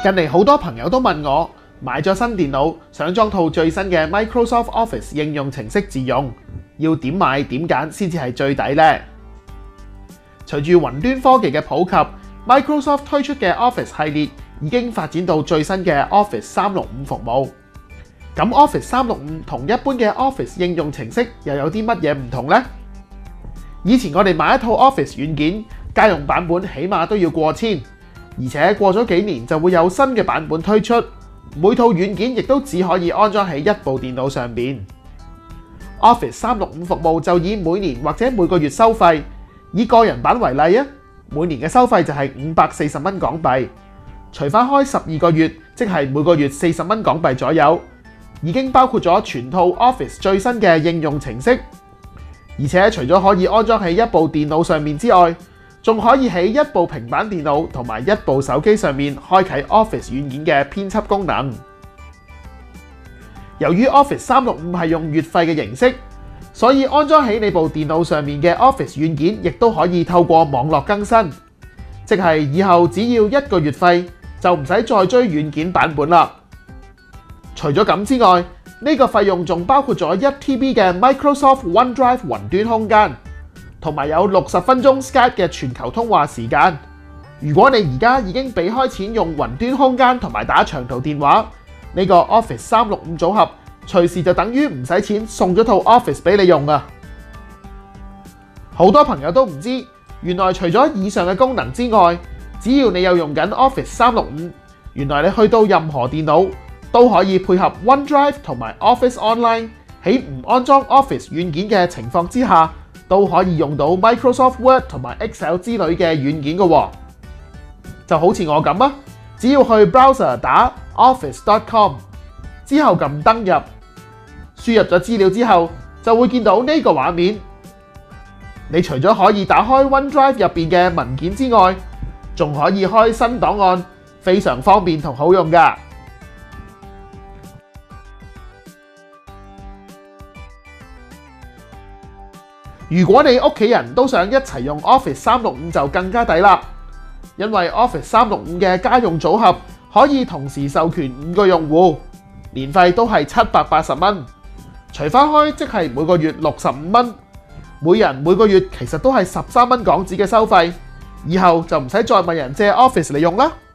近嚟好多朋友都問我買咗新電腦，想裝套最新嘅 Microsoft Office 應用程式自用，要點買點揀先至係最抵呢？隨住雲端科技嘅普及， Microsoft 推出嘅 Office 系列已經發展到最新嘅 Office 365服務。咁 Office 365同一般嘅 Office 應用程式又有啲乜嘢唔同呢？以前我哋買一套 Office 軟件，家用版本起碼都要過千，而且過咗幾年就會有新嘅版本推出，每套軟件亦都只可以安裝喺一部電腦上邊。Office 365服務就以每年或者每個月收費，以個人版為例啊，每年嘅收費就係540蚊港幣，除翻開12個月，即係每個月40蚊港幣左右，已經包括咗全套 Office 最新嘅應用程式，而且除咗可以安裝喺一部電腦上面之外，仲可以喺一部平板電腦同埋一部手機上面開啟 Office 軟件嘅編輯功能。由於 Office 365係用月費嘅形式，所以安裝喺你部電腦上面嘅 Office 軟件亦都可以透過網絡更新，即係以後只要1個月費就唔使再追軟件版本啦。除咗咁之外，呢個費用仲包括咗1TB 嘅 Microsoft OneDrive 雲端空間，同埋有60分鐘 Skype 嘅全球通話時間。如果你而家已經俾開錢用雲端空間同埋打長途電話，呢個 Office 365組合隨時就等於唔使錢送咗套 Office 俾你用啊！好多朋友都唔知，原來除咗以上嘅功能之外，只要你有用緊 Office 365，原來你去到任何電腦都可以配合 OneDrive 同埋 Office Online， 喺唔安裝 Office 軟件嘅情況之下，都可以用到 Microsoft Word 同埋 Excel 之類嘅軟件嘅喎。就好似我咁啊，只要去 browser 打 office.com 之後撳登入，輸入咗資料之後，就會見到呢個畫面。你除咗可以打開 OneDrive 入邊嘅文件之外，仲可以開新檔案，非常方便同好用㗎。如果你屋企人都想一齊用 Office 365就更加抵啦，因為 Office 365嘅家用組合可以同時授權5個用戶，年費都係780蚊，除翻開即係每個月65蚊，每人每個月其實都係13蚊港紙嘅收費，以後就唔使再問人借 Office 嚟用啦。